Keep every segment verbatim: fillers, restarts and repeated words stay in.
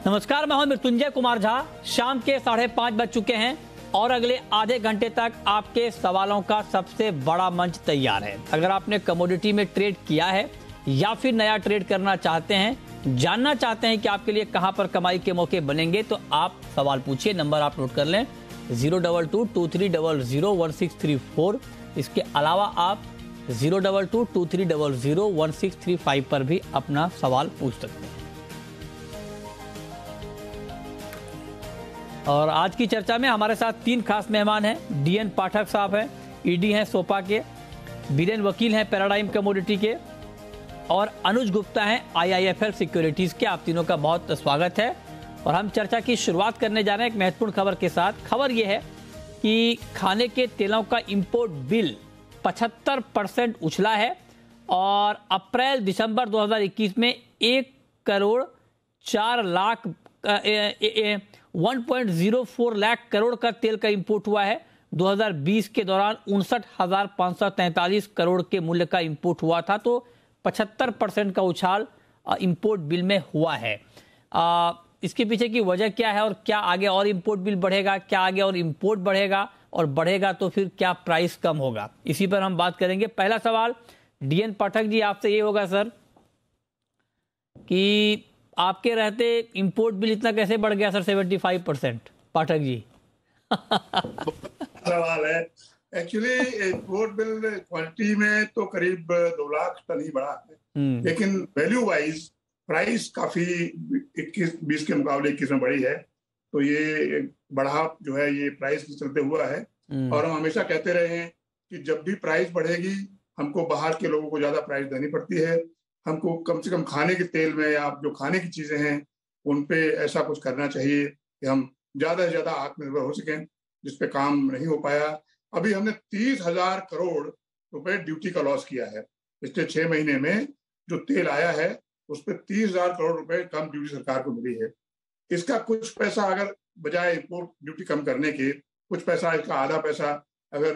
नमस्कार, मैं हूं मृत्युंजय कुमार झा। शाम के साढ़े पांच बज चुके हैं और अगले आधे घंटे तक आपके सवालों का सबसे बड़ा मंच तैयार है। अगर आपने कमोडिटी में ट्रेड किया है या फिर नया ट्रेड करना चाहते हैं, जानना चाहते हैं कि आपके लिए कहां पर कमाई के मौके बनेंगे, तो आप सवाल पूछिए। नंबर आप नोट कर लें, zero double two two three double zero one six three four. इसके अलावा आप zero double two two three double zero one six three five पर भी अपना सवाल पूछ सकते हैं। और आज की चर्चा में हमारे साथ तीन खास मेहमान हैं। डीएन पाठक साहब हैं, ईडी हैं सोपा के, बीरेन वकील हैं पैराडाइम कमोडिटी के, और अनुज गुप्ता हैं आईआईएफएल सिक्योरिटीज के। आप तीनों का बहुत स्वागत है। और हम चर्चा की शुरुआत करने जा रहे हैं एक महत्वपूर्ण खबर के साथ। खबर यह है कि खाने के तेलों का इंपोर्ट बिल पचहत्तर परसेंट उछला है और अप्रैल दिसंबर दो हज़ार इक्कीस में एक करोड़ चार lakh one point zero four lakh crore का तेल का इंपोर्ट हुआ है। दो हज़ार बीस के दौरान उनसठ हजार पाँच सौ तैंतालीस करोड़ के मूल्य का इंपोर्ट हुआ था। तो पचहत्तर परसेंट का उछाल इंपोर्ट बिल में हुआ है। आ, इसके पीछे की वजह क्या है और क्या आगे और इंपोर्ट बिल बढ़ेगा, क्या आगे और इंपोर्ट बढ़ेगा, और बढ़ेगा तो फिर क्या प्राइस कम होगा, इसी पर हम बात करेंगे। पहला सवाल डीएन पाठक जी आपसे ये होगा सर कि आपके रहते इंपोर्ट बिल इतना कैसे बढ़ गया sir, seventy five percent? Pathak ji सवाल है। एक्चुअली इंपोर्ट बिल क्वांटिटी में तो करीब दो लाख टन ही बढ़ा है, लेकिन वैल्यू वाइज प्राइस काफी इक्कीस बीस के मुकाबले इक्कीस में बढ़ी है। तो ये बढ़ाव जो है ये प्राइस के चलते हुआ है। और हम हमेशा कहते रहे हैं कि जब भी प्राइस बढ़ेगी हमको बाहर के लोगों को ज्यादा प्राइस देनी पड़ती है। हमको कम से कम खाने के तेल में या जो खाने की चीजें हैं उन पे ऐसा कुछ करना चाहिए कि हम ज्यादा से ज्यादा आत्मनिर्भर हो सकें, जिस पे काम नहीं हो पाया। अभी हमने तीस हजार करोड़ रुपए ड्यूटी का लॉस किया है। पिछले छह महीने में जो तेल आया है उस पर तीस हजार करोड़ रुपए कम ड्यूटी सरकार को मिली है। इसका कुछ पैसा अगर बजाय इम्पोर्ट ड्यूटी कम करने के कुछ पैसा, इसका आधा पैसा अगर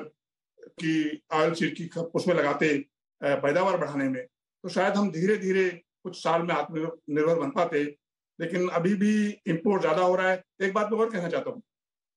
की ऑयल सीड की उसमें लगाते पैदावार बढ़ाने में, तो शायद हम धीरे धीरे कुछ साल में आत्मनिर्भर बन पाते। लेकिन अभी भी इंपोर्ट ज्यादा हो रहा है। एक बात मैं और कहना चाहता हूँ,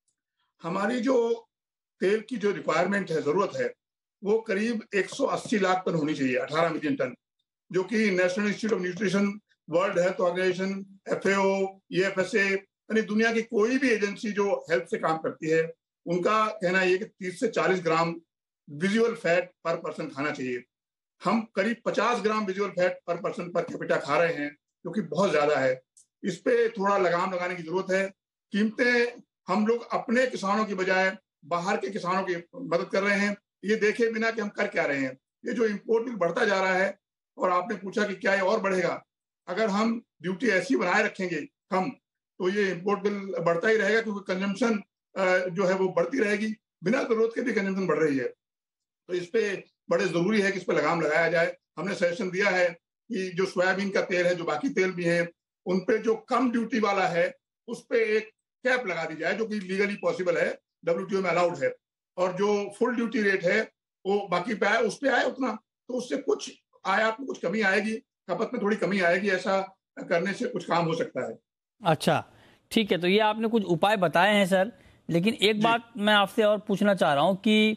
हमारी जो तेल की जो रिक्वायरमेंट है, जरूरत है, वो करीब एक सौ अस्सी लाख टन होनी चाहिए, अठारह मिलियन टन, जो कि national institute of nutrition, world health organization, FAO, EFSA, यानी दुनिया की कोई भी एजेंसी जो हेल्थ से काम करती है, उनका कहना है कि तीस से चालीस gram visual fat per person खाना चाहिए। हम करीब पचास gram visual fat per person per capita खा रहे हैं, जो कि बहुत ज्यादा है। इस पे थोड़ा लगाम लगाने की जरूरत है। कीमतें हम लोग अपने किसानों की बजाय बाहर के किसानों की मदद कर रहे हैं, ये देखे बिना कि हम कर क्या रहे हैं। ये जो इम्पोर्ट बिल बढ़ता जा रहा है, और आपने पूछा कि क्या ये और बढ़ेगा, अगर हम ड्यूटी ऐसी बनाए रखेंगे कम, तो ये इम्पोर्ट बिल बढ़ता ही रहेगा, क्योंकि कंजम्पशन जो है वो बढ़ती रहेगी, बिना जरूरत के भी कंजम्पशन बढ़ रही है। तो इस पे बड़े जरूरी है कि इस पे लगाम लगाया जाए। हमने सजेशन दिया है कि जो सोयाबीन का तेल है, जो बाकी तेल भी है, उन पे जो कम ड्यूटी वाला है उस पे एक कैप लगा दी जाए, जो कि लीगली पॉसिबल है, डब्ल्यूटीओ में अलाउड है। और जो फुल ड्यूटी रेट है वो बाकी पे आए, उस पे आए उतना, तो उससे कुछ आयात में कुछ कमी आएगी, खपत में थोड़ी कमी आएगी। ऐसा करने से कुछ काम हो सकता है। अच्छा, ठीक है। तो ये आपने कुछ उपाय बताए हैं सर, लेकिन एक बात मैं आपसे और पूछना चाह रहा हूँ कि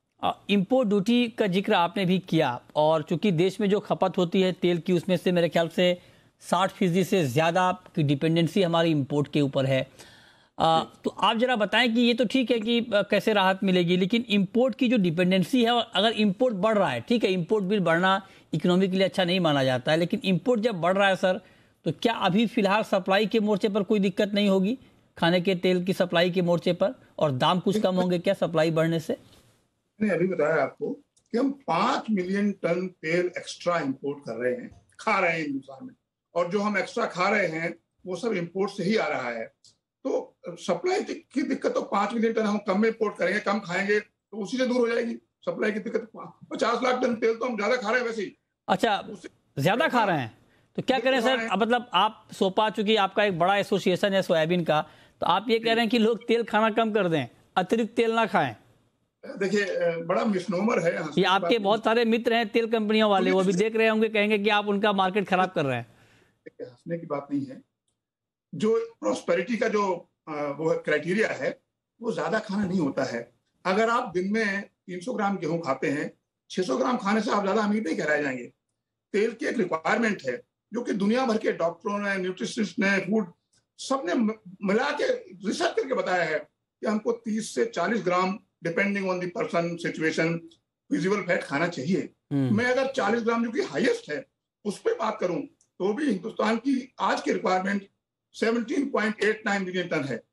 इंपोर्ट ड्यूटी का जिक्र आपने भी किया, और चूंकि देश में जो खपत होती है तेल की, उसमें से मेरे ख्याल से साठ फीसदी से ज़्यादा की डिपेंडेंसी हमारी इंपोर्ट के ऊपर है। आ, तो आप जरा बताएं कि ये तो ठीक है कि कैसे राहत मिलेगी, लेकिन इंपोर्ट की जो डिपेंडेंसी है, और अगर इंपोर्ट बढ़ रहा है, ठीक है, इंपोर्ट बिल बढ़ना इकोनॉमी के लिए अच्छा नहीं माना जाता है, लेकिन इंपोर्ट जब बढ़ रहा है सर, तो क्या अभी फिलहाल सप्लाई के मोर्चे पर कोई दिक्कत नहीं होगी, खाने के तेल की सप्लाई के मोर्चे पर, और दाम कुछ कम होंगे क्या सप्लाई बढ़ने से? मैंने अभी बताया आपको कि हम पांच मिलियन टन तेल एक्स्ट्रा इंपोर्ट कर रहे हैं, खा रहे हैं हिंदुस्तान में, और जो हम एक्स्ट्रा खा रहे हैं वो सब इंपोर्ट से ही आ रहा है। तो सप्लाई की दिक्कत तो पांच मिलियन टन हम कम में इंपोर्ट करेंगे, कम खाएंगे तो उसी से दूर हो जाएगी सप्लाई की दिक्कत। पचास लाख टन तेल तो हम ज्यादा खा रहे हैं वैसे ही। अच्छा, ज्यादा खा रहे हैं तो क्या करें सर? मतलब आप सोपा, चूंकि आपका एक बड़ा एसोसिएशन है सोयाबीन का, तो आप ये कह रहे हैं कि लोग तेल खाना कम कर दें, अतिरिक्त तेल ना खाएं? देखिए, बड़ा मिसनोमर है। ये आपके बहुत सारे मित्र हैं तेल कंपनियों वाले, वो भी देख रहे होंगे, कहेंगे कि आप उनका मार्केट खराब कर रहे हैं। हंसने की बात नहीं है। जो प्रॉस्पेरिटी का जो वो क्राइटेरिया है वो ज्यादा खाना नहीं होता है। अगर आप दिन में तीन सौ ग्राम गेहूं खाते हैं, छह सौ ग्राम खाने से आप ज्यादा अमीर नहीं कहलाए जाएंगे। तेल की एक रिक्वायरमेंट है जो कि दुनिया भर के डॉक्टरों ने, न्यूट्रिशनिस्ट ने, फूड सबने मिला के रिसर्च करके बताया है कि हमको तीस से चालीस gram depending on the person situation visible fat खाना चाहिए। मैं अगर चालीस ग्राम जो कि हाईएस्ट है उस पर बात करूं तो भी हिंदुस्तान की आज की रिक्वायरमेंट सत्रह पॉइंट आठ नौ मिलियन टन है,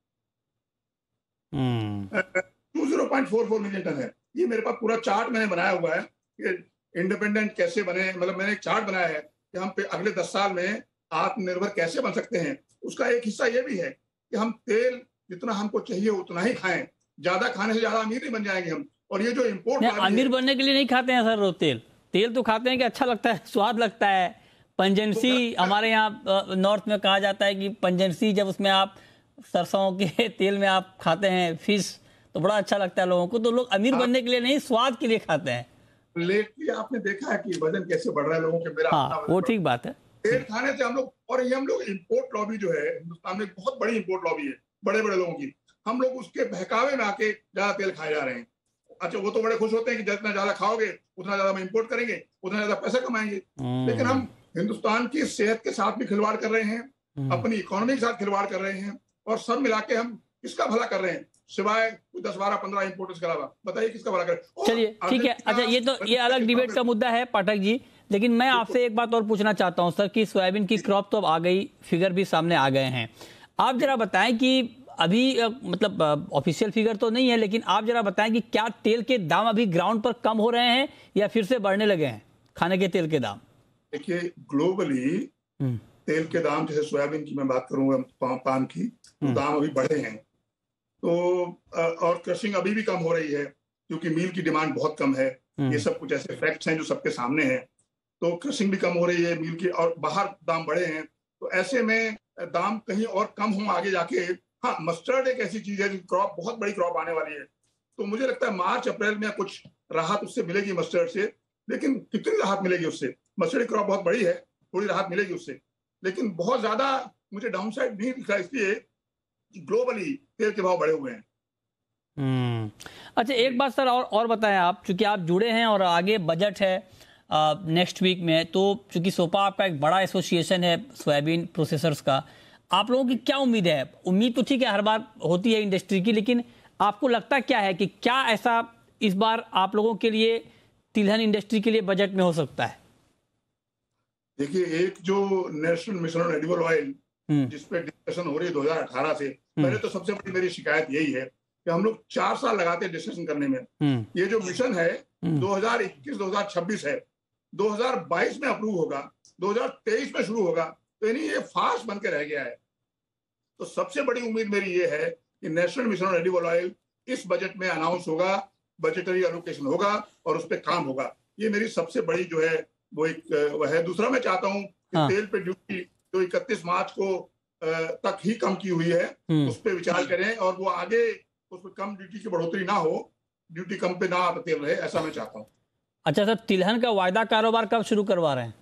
बीस पॉइंट चौवालीस मिलियन टन है। ये मेरे पास पूरा चार्ट मैंने बनाया हुआ है कि इंडिपेंडेंट कैसे बने, मतलब मैंने एक चार्ट बनाया है कि हम पे अगले दस साल में आत्मनिर्भर कैसे बन सकते हैं। उसका एक हिस्सा ये भी है कि हम तेल जितना हमको चाहिए उतना ही खाएं, ज्यादा खाने से ज्यादा अमीर नहीं बन जाएंगे हम। और ये जो इम्पोर्ट, अमीर बनने के लिए नहीं खाते हैं सर तेल, तेल तो खाते हैं कि अच्छा लगता है, स्वाद लगता है, पंजेंसी तो हमारे यहाँ नॉर्थ में कहा जाता है कि पंजेंसी, जब उसमें आप सरसों के तेल में आप खाते हैं फिश तो बड़ा अच्छा लगता है लोगों को। तो लोग अमीर बनने के लिए नहीं, स्वाद के लिए खाते हैं। लेकिन आपने देखा है कि वजन कैसे बढ़ रहा है लोगों के, मेरा हाँ, वो ठीक बात है। तेल खाने से हम लोग, और ये हम लोग इम्पोर्ट लॉबी जो है हिंदुस्तान में बहुत बड़ी इम्पोर्ट लॉबी है बड़े बड़े लोगों की, हम लोग उसके बहकावे में आके ज्यादा तेल खाए जा रहे हैं। अच्छा, वो तो बड़े खुश होते हैं कि जितना ज्यादा खाओगे उतना ज्यादा हम इम्पोर्ट करेंगे, उतना ज्यादा पैसा कमाएंगे। लेकिन हम हिंदुस्तान की सेहत के साथ भी खिलवाड़ कर रहे हैं, अपनी इकोनॉमी के साथ खिलवाड़ कर रहे हैं, और सब मिला के हम किसका भला कर रहे हैं सिवाय दस बारह पंद्रह इम्पोर्टर्स के अलावा? बताइए किसका भला करें। चलिए ठीक है, अच्छा ये तो ये अलग डिबेट का मुद्दा है पाठक जी, लेकिन मैं आपसे एक बात और पूछना चाहता हूं सर कि सोयाबीन की क्रॉप तो अब आ गई, फिगर भी सामने आ गए हैं। आप जरा बताएं कि अभी मतलब ऑफिशियल फिगर तो नहीं है, लेकिन आप जरा बताएं कि क्या तेल के दाम अभी ग्राउंड पर कम हो रहे हैं या फिर से बढ़ने लगे हैं, खाने के तेल के दाम? देखिए, ग्लोबली तेल के दाम, जैसे सोयाबीन की मैं बात करूंगा, पाम की, तो दाम अभी बढ़े हैं। तो और क्रशिंग अभी भी कम हो रही है क्योंकि मील की डिमांड बहुत कम है। ये सब कुछ ऐसे फैक्ट्स हैं जो सबके सामने हैं। तो क्रशिंग भी कम हो रही है, मील की, और बाहर दाम बढ़े हैं। तो ऐसे में दाम कहीं और कम हो आगे जाके। हाँ, मस्टर्ड एक ऐसी चीज है जो क्रॉप, बहुत बड़ी क्रॉप आने वाली है, तो मुझे लगता है मार्च अप्रैल में कुछ राहत उससे मिलेगी मस्टर्ड से। लेकिन कितनी राहत मिलेगी उससे? मस्टर्ड क्रॉप बहुत बड़ी है, थोड़ी राहत मिलेगी उससे, लेकिन बहुत ज्यादा मुझे डाउन साइड नहीं दिख रहा, इसलिए ग्लोबली तेल के भाव बढ़े हुए हैं। हम्म अच्छा, एक बात सर और और बताएं आप, चूंकि आप जुड़े हैं और आगे बजट है नेक्स्ट वीक में, तो चूंकि सोपा आपका एक बड़ा एसोसिएशन है सोयाबीन प्रोसेसर्स का, आप लोगों की क्या उम्मीद है? उम्मीद तो ठीक है, हर बार होती है इंडस्ट्री की, लेकिन आपको लगता क्या है कि क्या ऐसा इस बार आप लोगों के लिए, तिलहन इंडस्ट्री के लिए बजट में हो सकता है? देखिए, एक जो national mission on edible oil जिसपे डिस्कशन हो रही है दो हज़ार अठारह से, पहले तो सबसे बड़ी मेरी शिकायत यही है कि हम लोग चार साल लगाते हैं डिस्कशन करने में। ये जो मिशन है दो हज़ार इक्कीस दो हज़ार छब्बीस है, दो हज़ार बाईस में अप्रूव होगा, दो हज़ार तेईस में शुरू होगा, तो यानी ये फास्ट बन के रह गया है। तो सबसे बड़ी उम्मीद मेरी ये है कि national mission on edible oil इस बजट में अनाउंस होगा, बजटरी एलोकेशन होगा और उस पर काम होगा। ये मेरी सबसे बड़ी जो है वो एक वह है। दूसरा, मैं चाहता हूँ कि हाँ। तेल पे ड्यूटी जो इकतीस मार्च को तक ही कम की हुई है उस पर विचार करें, और वो आगे उस पर कम ड्यूटी की बढ़ोतरी ना हो, ड्यूटी कम पे ना तेल रहे, ऐसा मैं चाहता हूँ। अच्छा सर, तिलहन का वायदा कारोबार कब शुरू करवा रहे हैं?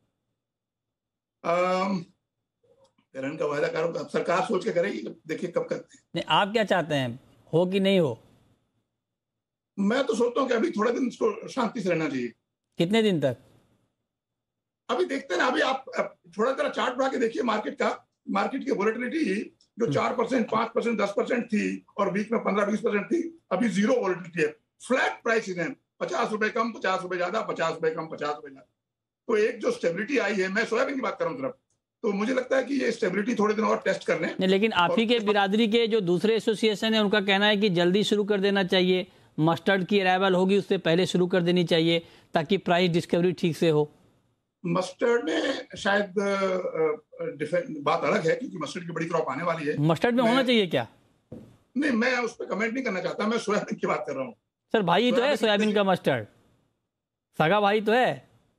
तिलहन का वायदा कारोबार सरकार सोच के करेगी, देखिए कब करते हैं। नहीं, आप क्या चाहते हैं, हो कि नहीं हो? मैं तो सोचता हूँ कि अभी थोड़ा दिन इसको शांति से रहना चाहिए। कितने दिन तक? अभी देखते हैं ना। अभी आप थोड़ा जरा चार्ट बना के देखिए मार्केट का, मार्केट की वोलेटिलिटी जो चार परसेंट, पांच परसेंट, दस परसेंट थी और वीक में पंद्रह बीस परसेंट थी, अभी जीरो वोलेटिलिटी है। फ्लैट प्राइसेस हैं, पचास रुपए कम, पचास रुपए ज्यादा, पचास रुपए कम, पचास रुपए ज्यादा। तो एक जो स्टेबिलिटी आई है, मैं सोयाबीन की बात कर रहा हूँ सिर्फ, तो मुझे लगता है कि ये स्टेबिलिटी थोड़े दिन और टेस्ट कर लें। लेकिन आप ही के बिरादरी के जो दूसरे एसोसिएशन है उनका कहना है कि जल्दी शुरू कर देना चाहिए, मस्टर्ड की अराइवल होगी उससे पहले शुरू कर देनी चाहिए ताकि प्राइस डिस्कवरी ठीक से हो। मस्टर्ड में शायद बात अलग है क्योंकि मस्टर्ड की बड़ी क्रॉप आने वाली है। मस्टर्ड में होना चाहिए क्या? नहीं, मैं उस पर कमेंट नहीं करना चाहता, मैं सोयाबीन की बात कर रहा हूँ। सर भाई तो है सोयाबीन का मस्टर्ड, सगा भाई तो है।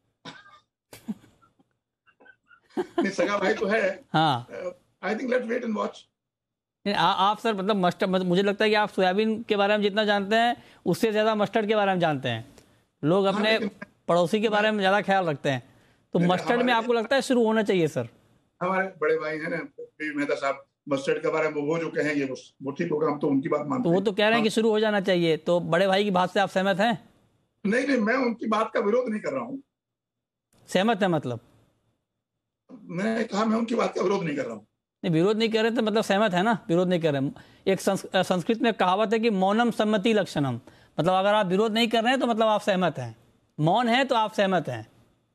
नहीं, सगा भाई तो है। हाँ, I think let's wait and watch. आप सर मतलब मस्टर्ड, मुझे लगता है कि आप सोयाबीन के बारे में जितना जानते हैं उससे ज्यादा मस्टर्ड के बारे में जानते हैं। लोग अपने हाँ, पड़ोसी के बारे में ज्यादा ख्याल रखते हैं, तो मस्टर्ड में आपको लगता है शुरू होना चाहिए? सर हमारे बड़े भाई हैं ना पी मेहता साहब, मस्टर्ड के बारे में वो जो कहेंगे वो वो ठीक होगा, हम तो उनकी बात मानते हैं। तो वो तो कह रहे हैं कि शुरू हो जाना चाहिए, तो बड़े भाई की बात से आप सहमत हैं? नहीं नहीं, मैं उनकी बात का विरोध नहीं कर रहा हूँ। सहमत है मतलब? मैंने कहा मैं उनकी बात का विरोध नहीं कर रहा हूँ। नहीं, विरोध नहीं कर रहे तो मतलब सहमत है ना, विरोध नहीं कर रहे। एक संस्कृत में कहावत है कि मौनम सम्मति लक्षणम, मतलब अगर आप विरोध नहीं कर रहे हैं तो मतलब आप सहमत हैं, मौन है तो आप सहमत हैं।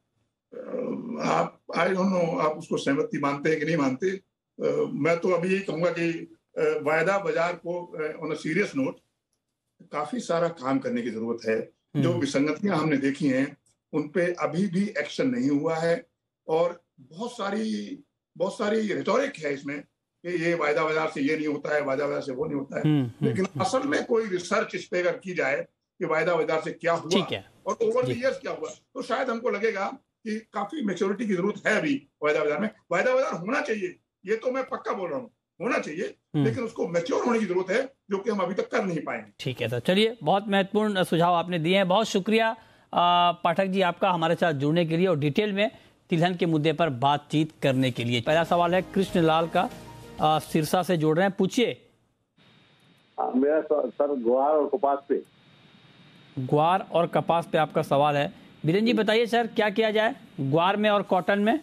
आप आई डोंट नो आप उसको सहमति मानते हैं कि नहीं मानते। uh, मैं तो अभी यही कहूंगा कि uh, वायदा बाजार को ऑन अ सीरियस नोट काफी सारा काम करने की जरूरत है। जो विसंगतियां हमने देखी हैं उन पे अभी भी एक्शन नहीं हुआ है, और बहुत सारी बहुत सारी रिटोरिक है इसमें कि ये वायदा बाजार से ये नहीं होता है, वायदा बाजार से वो नहीं होता है, लेकिन असल में कोई रिसर्च इस पे अगर की जाए कि वायदा बाजार से क्या हुआ और ओवर द इयर्स क्या हुआ, तो शायद हमको लगेगा कि काफी मैच्योरिटी की जरूरत है अभी वायदा बाजार में। वायदा बाजार होना चाहिए, ये तो मैं पक्का बोल रहा हूँ, होना चाहिए, लेकिन उसको मैच्योर होने की जरूरत है, जो कि हम अभी तक कर नहीं पाए। ठीक है, तो चलिए, बहुत महत्वपूर्ण सुझाव आपने दिए हैं, बहुत शुक्रिया पाठक जी आपका हमारे साथ जुड़ने के लिए और डिटेल में तिलहन के मुद्दे पर बातचीत करने के लिए। पहला सवाल है कृष्णलाल का, सिरसा से जोड़ रहे हैं, पूछिए। मेरा सर ग्वार और कपास पे ग्वार और कपास पे आपका सवाल है। बीरेन जी बताइए सर, क्या किया जाए ग्वार में और कॉटन में?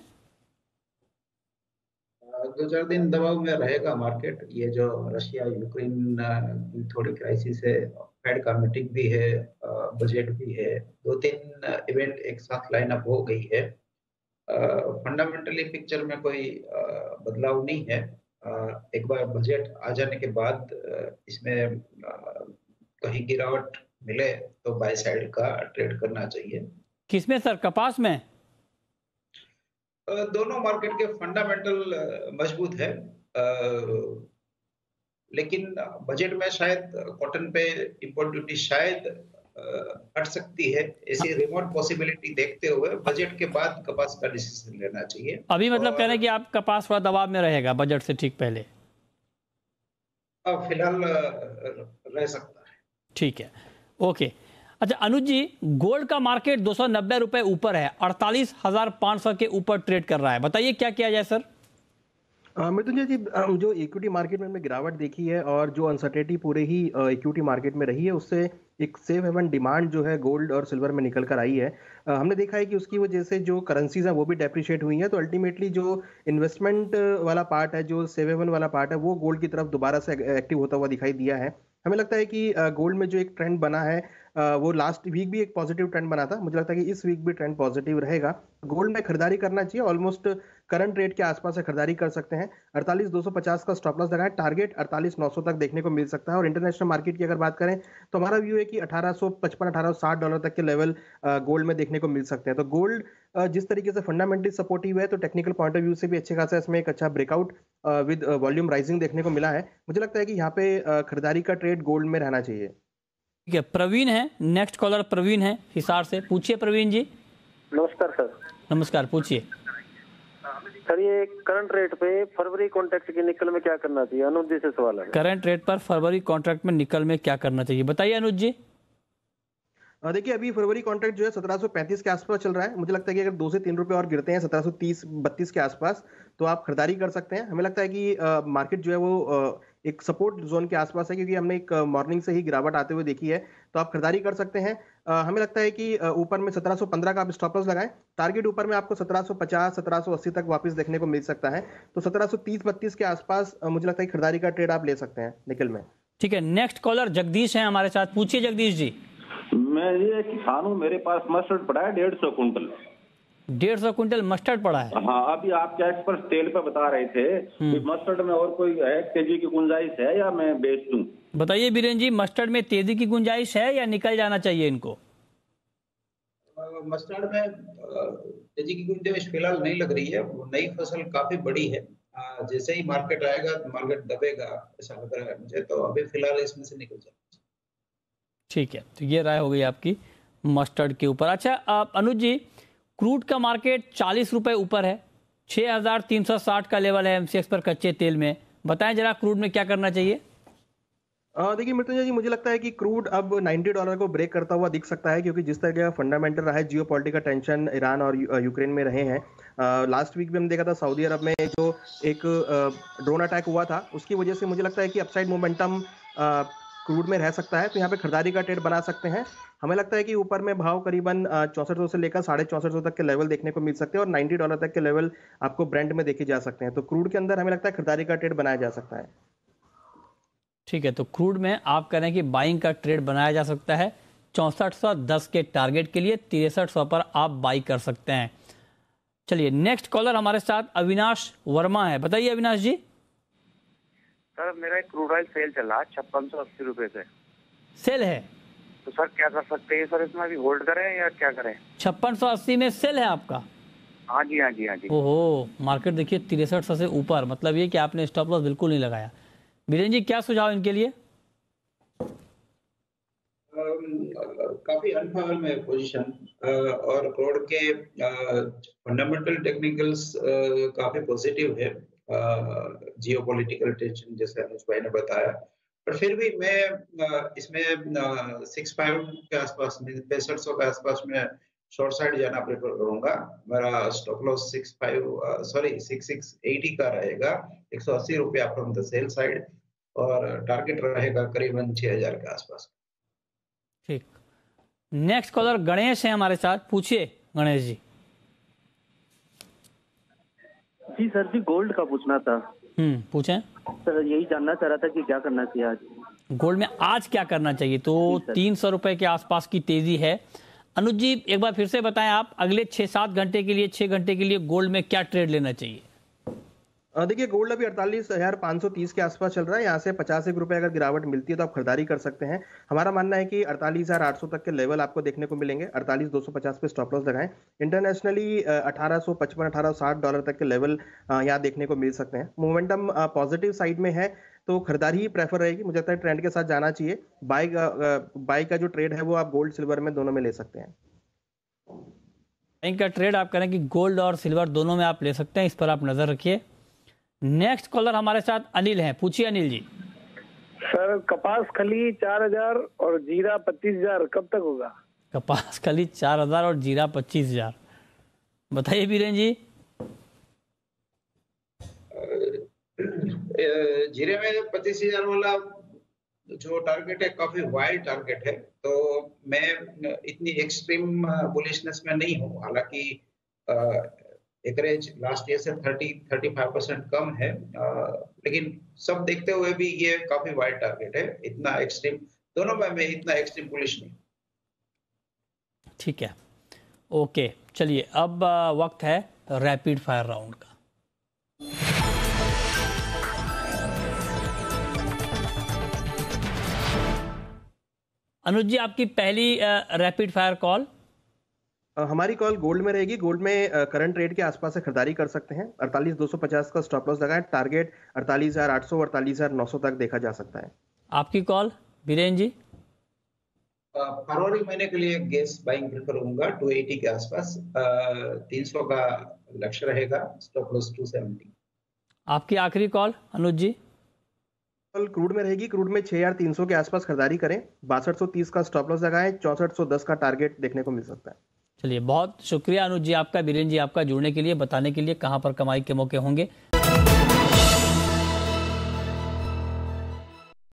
दो चार दिन दबाव में रहेगा मार्केट। ये जो रशिया यूक्रेन की थोड़ी क्राइसिस है, फेड का मीटिंग भी है, बजट भी है, दो तीन इवेंट एक साथ लाइन अप हो गई है। फंडामेंटली uh, पिक्चर में कोई uh, बदलाव नहीं है। uh, एक बार बजट आ जाने के बाद uh, इसमें uh, कहीं गिरावट मिले तो बाय साइड का ट्रेड करना चाहिए। किसमें सर, कपास में? uh, दोनों मार्केट के फंडामेंटल uh, मजबूत है, uh, लेकिन बजट में शायद कॉटन पे इंपोर्ट ड्यूटी शायद हट सकती है। ऐसी रिमोट पॉसिबिलिटी देखते हुए बजट के बाद कपास का डिसीजन लेना चाहिए। अभी मतलब कह रहे हैं कि आप कपास थोड़ा दबाव में रहेगा बजट से ठीक पहले? फिलहाल रह सकता है। ठीक है, ओके। अच्छा अनुज जी, गोल्ड का मार्केट दो सौ नब्बे रुपए ऊपर है, अड़तालीस हजार पांच सौ के ऊपर ट्रेड कर रहा है, बताइए क्या किया जाए सर? मृत्युंजय जी, जो इक्विटी मार्केट में हमने गिरावट देखी है और जो अनसर्टेनिटी पूरे ही इक्विटी मार्केट में रही है, उससे एक सेफ हेवन डिमांड जो है गोल्ड और सिल्वर में निकल कर आई है। हमने देखा है कि उसकी वजह से जो करेंसीज हैं वो भी डेप्रिशिएट हुई हैं, तो अल्टीमेटली जो इन्वेस्टमेंट वाला पार्ट है, जो सेफ हेवन वाला पार्ट है, वो गोल्ड की तरफ दोबारा से एक्टिव होता हुआ दिखाई दिया है। हमें लगता है कि गोल्ड में जो एक ट्रेंड बना है वो लास्ट वीक भी एक पॉजिटिव ट्रेंड बना था, मुझे लगता है कि इस वीक भी ट्रेंड पॉजिटिव रहेगा। गोल्ड में खरीदारी करना चाहिए, ऑलमोस्ट करंट रेट के आसपास से खरीदारी कर सकते हैं। अड़तालीस दो सौ पचास का स्टॉप लॉस लगाएं, टारगेट अड़तालीस नौ सौ तक देखने को मिल सकता है। और इंटरनेशनल मार्केट की अगर बात करें तो हमारा व्यू है कि अठारह सौ पचपन अठारह सौ साठ डॉलर तक के लेवल गोल्ड में देखने को मिल सकते हैं। तो गोल्ड जिस तरीके से फंडामेंटली सपोर्टिव है, तो टेक्निकल पॉइंट ऑफ व्यू से भी अच्छे खासा इसमें एक अच्छा ब्रेकआउट विद वॉल्यूम राइजिंग देखने को मिला है। मुझे लगता है कि यहाँ पे खरीदारी का ट्रेड गोल्ड में रहना चाहिए। ठीक है, प्रवीण है नेक्स्ट कॉलर, प्रवीण है हिसार से, पूछिए प्रवीण जी। नमस्कार सर। नमस्कार, पूछिए सर। ये करंट रेट पे फरवरी कॉन्ट्रैक्ट के निकल में क्या करना चाहिए, अनुज जी से सवाल है। करंट रेट पर फरवरी कॉन्ट्रैक्ट में निकल में क्या करना चाहिए, बताइए अनुज जी। देखिए, अभी फरवरी कॉन्ट्रैक्ट जो है सत्रह सौ पैंतीस के आसपास चल रहा है। मुझे लगता है कि अगर दो से तीन रुपए और गिरते हैं सत्रह सौ तीस बत्तीस के आसपास, तो आप खरीदारी कर सकते हैं। हमें लगता है कि मार्केट जो है वो आ, एक सपोर्ट जोन के आसपास है, क्योंकि हमने एक मॉर्निंग से ही गिरावट आते हुए देखी है, तो आप खरीदारी कर सकते हैं। आ, हमें लगता है कि ऊपर में सत्रह सौ पंद्रह का आप स्टॉप लॉस लगाएं, टारगेट ऊपर में आपको सत्रह सौ पचास सत्रह सौ अस्सी तक वापस देखने को मिल सकता है। तो सत्रह सौ तीस बत्तीस के आसपास मुझे लगता है खरीदारी का ट्रेड आप ले सकते हैं निकल में। ठीक है, नेक्स्ट कॉलर जगदीश है हमारे साथ, पूछिए जगदीश जी। मैं ये किसान हूँ, मेरे पास मस्टर्ड पड़ा है डेढ़ सौ कुंटल। डेढ़ सौ कुंटल मस्टर्ड पड़ा है? हाँ, अभी आप क्या एक्सपर्ट तेल पे बता रहे थे कि मस्टर्ड में और कोई है तेजी की गुंजाइश है या मैं बेच दूं? बताइए बीरेन जी, मस्टर्ड में तेजी की गुंजाइश है या निकल जाना चाहिए इनको? मस्टर्ड में तेजी की गुंजाइश फिलहाल नहीं लग रही है, नई फसल काफी बड़ी है, जैसे ही मार्केट आएगा तो मार्केट दबेगा ऐसा लग रहा है मुझे, तो अभी फिलहाल इसमें से निकल जाए। ठीक है, तो ये राय हो गई आपकी मस्टर्ड के ऊपर। अच्छा अनुज जी, क्रूड का मार्केट चालीस रुपए ऊपर है, छह हजार तीन सौ साठ का लेवल है एमसीएक्स पर कच्चे तेल में, बताएं जरा क्रूड में क्या करना चाहिए? देखिए मृत्युंजय जी, मुझे लगता है कि क्रूड अब नब्बे डॉलर को ब्रेक करता हुआ दिख सकता है, क्योंकि जिस तरह का फंडामेंटल रहा है, जियोपॉलिटिकल टेंशन ईरान और यूक्रेन में रहे हैं। लास्ट वीक भी हम देखा था सऊदी अरब में जो एक ड्रोन अटैक हुआ था, उसकी वजह से मुझे लगता है कि अपसाइड मोमेंटम क्रूड में रह सकता है, तो यहाँ पे खरीदारी का ट्रेड बना सकते हैं। हमें लगता है कि ऊपर में भाव करीबन चौसठ सौ से लेकर साढ़े चौसठ सौ तक के लेवल देखने को मिल सकते हैं, और नब्बे डॉलर तक के लेवल आपको ब्रेंट में देखे जा सकते हैं। तो क्रूड के अंदर हमें लगता है खरीदारी का ट्रेड बनाया जा सकता है। ठीक है, तो क्रूड में आप कह रहे हैं कि बाइंग का ट्रेड बनाया जा सकता है। चौंसठ सौ दस के टारगेट के लिए तिरसठ सौ पर आप बाई कर सकते हैं। चलिए, नेक्स्ट कॉलर हमारे साथ अविनाश वर्मा है। बताइए अविनाश जी। सर, मेरा एक क्रूड ऑयल सेल चल रहा है छप्पन सौ अस्सी रुपए से। सेल है तो सर क्या कर सकते हैं सर, इसमें अभी होल्ड करें या क्या करें? छप्पन सौ अस्सी में सेल है आपका? हाँ जी हाँ जी हाँ जी। ओहो, मार्केट देखिए तिरसठ सौ से ऊपर, मतलब ये कि आपने स्टॉप लॉस बिल्कुल नहीं लगाया। बीरेन जी, क्या सुझाव इनके लिए? काफी अनफेवर में पोजीशन, और क्रूड के फंडामेंटल टेक्निकल्स काफी पॉजिटिव है, जियोपॉलिटिकल टेंशन जैसे अनुज भाई ने बताया। पर फिर भी मैं इसमें सिक्स फाइव के आसपास में, पैंसठ सौ के आसपास में शॉर्ट साइड जाना प्रेफर करूंगा। मेरा stop loss six five sorry six six eighty का रहेगा, एक सौ अस्सी रुपया फ्रॉम द सेल साइड, और टारगेट रहेगा करीबन छह हजार के आसपास। ठीक, नेक्स्ट कॉलर गणेश है हमारे साथ। पूछिए गणेश जी। जी सर जी, गोल्ड का पूछना था। हम्म पूछें सर। यही जानना चाह रहा था कि क्या करना चाहिए आज गोल्ड में, आज क्या करना चाहिए। तो तीन सौ रुपए के आसपास की तेजी है। अनुज जी, एक बार फिर से बताएं आप, अगले छह सात घंटे के लिए, छह घंटे के लिए गोल्ड में क्या ट्रेड लेना चाहिए? देखिए, गोल्ड अभी अड़तालीस हजार पाँच सौ तीस के आसपास चल रहा है। यहाँ से पचास एक रुपए अगर गिरावट मिलती है तो आप खरीदारी कर सकते हैं। हमारा मानना है कि अड़तालीस हजार आठ सौ तक के लेवल आपको देखने को मिलेंगे। अड़तालीस दो सौ पचास पे स्टॉप लॉस लगाएं। इंटरनेशनली अठारह सौ पचपन अठारह सौ साठ डॉलर तक के लेवल यहाँ देखने को मिल सकते हैं। मोमेंटम पॉजिटिव साइड में है तो खरीदारी ही प्रेफर रहेगी। मुझे लगता है ट्रेंड के साथ जाना चाहिए। बाई बाई का जो ट्रेड है वो आप गोल्ड सिल्वर में दोनों में ले सकते हैं। बैंक का ट्रेड आप करें कि गोल्ड और सिल्वर दोनों में आप ले सकते हैं, इस पर आप नजर रखिए। नेक्स्ट कॉलर हमारे साथ अनिल हैं। पूछिए अनिल जी। सर, कपास खली चार हजार और जीरा पच्चीस हजार कब तक होगा? कपास खली चार हजार और जीरा पच्चीस हजार, बताइए बीरेन जी। जीरे में पच्चीस हजार वाला जो टारगेट है काफी वाइड टारगेट है, तो मैं इतनी एक्सट्रीम बुलिशनेस में नहीं हूँ। हालांकि एकरेज लास्ट ईयर से तीस पैंतीस परसेंट कम है, आ, लेकिन सब देखते हुए भी ये काफी वाइड टारगेट है। इतना एक्सट्रीम दोनों में मैं इतना एक्सट्रीम बुलिश नहीं। ठीक है, ओके, चलिए अब वक्त है रैपिड फायर राउंड का। अनुज जी, आपकी पहली रैपिड फायर कॉल। हमारी कॉल गोल्ड में रहेगी। गोल्ड में करंट रेट के आसपास से खरीदारी कर सकते हैं। अड़तालीस दो सौ पचास का स्टॉप लॉस लगाएं। टारगेट अड़तालीस हजार आठ सौ अड़तालीस हजार नौ सौ तक देखा जा सकता है। आपकी कॉल बीरेन जी। फरवरी महीने के लिए गैस बाइंग प्रेफर करूंगा दो सौ अस्सी के आसपास। तीन सौ का लक्ष्य रहेगा, स्टॉप लॉस दो सौ सत्तर। आपकी आखिरी कॉल अनुज जी। कल क्रूड में रहेगी। क्रूड में छह हजार तीन सौ के आसपास खरीदारी करें। बासठ सौ तीस का स्टॉप लॉस लगाएं। चौसठ सौ दस का टारगेट देखने को मिल सकता है। चलिए, बहुत शुक्रिया अनुज जी आपका, बीरेन जी आपका जुड़ने के लिए, बताने के लिए कहां पर कमाई के मौके होंगे।